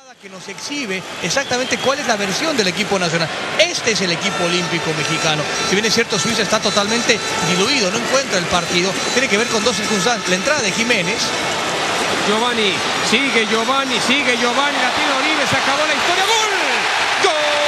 Que nos exhibe exactamente cuál es la versión del equipo nacional. Este es el equipo olímpico mexicano. Si bien es cierto, Suiza está totalmente diluido, no encuentra el partido. Tiene que ver con dos circunstancias. La entrada de Jiménez. Giovanni, sigue Giovanni, la tira Oribe, se acabó la historia. ¡Gol! ¡Gol!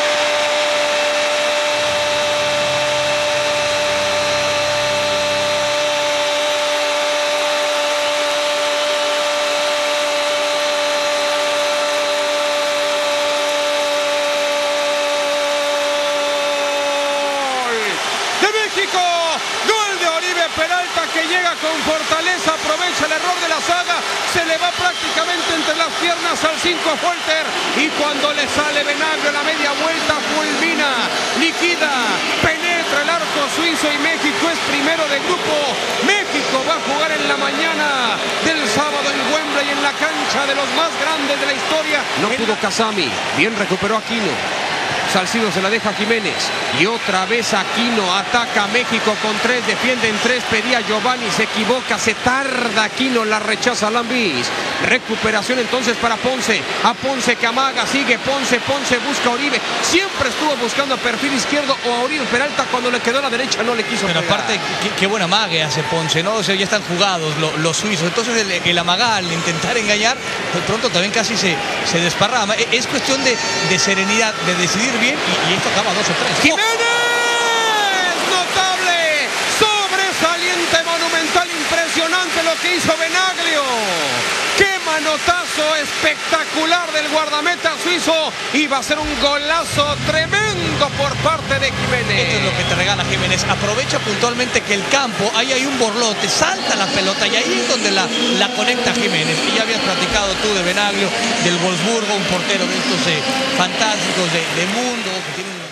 México, gol de Oribe Peralta que llega con fortaleza, aprovecha el error de la saga, se le va prácticamente entre las piernas al 5 Folter y cuando le sale Venaglo la media vuelta fulmina, liquida, penetra el arco suizo y México es primero del grupo. México va a jugar en la mañana del sábado en Wembley en la cancha de los más grandes de la historia. No pudo Casami, bien recuperó Aquino. Salcido se la deja a Jiménez y otra vez Aquino ataca a México con 3, defiende en 3, pedía Giovanni, se equivoca, se tarda Aquino, la rechaza Lambis. Recuperación entonces para Ponce, a Ponce que amaga, sigue Ponce busca a Oribe, siempre estuvo buscando a perfil izquierdo o a Oribe Peralta, cuando le quedó a la derecha no le quiso pero pegar. aparte, qué buena mague hace Ponce, ¿no? O sea, ya están jugados los suizos, entonces el amagar, el intentar engañar, de pronto también casi se desparrama. Es cuestión de serenidad, de decidir bien y esto acaba 2 o 3. ¡Jiménez! Notable, sobresaliente, monumental, impresionante lo que hizo Benaglio. ¡Qué manotazo espectacular del guardameta suizo! Y va a ser un golazo tremendo por parte de Jiménez. Esto es lo que te regala Jiménez. Aprovecha puntualmente que el campo, ahí hay un borlote, salta la pelota y ahí es donde la conecta Jiménez. Y ya habías platicado tú de Benaglio, del Wolfsburgo, un portero de estos fantásticos de mundo, que tiene un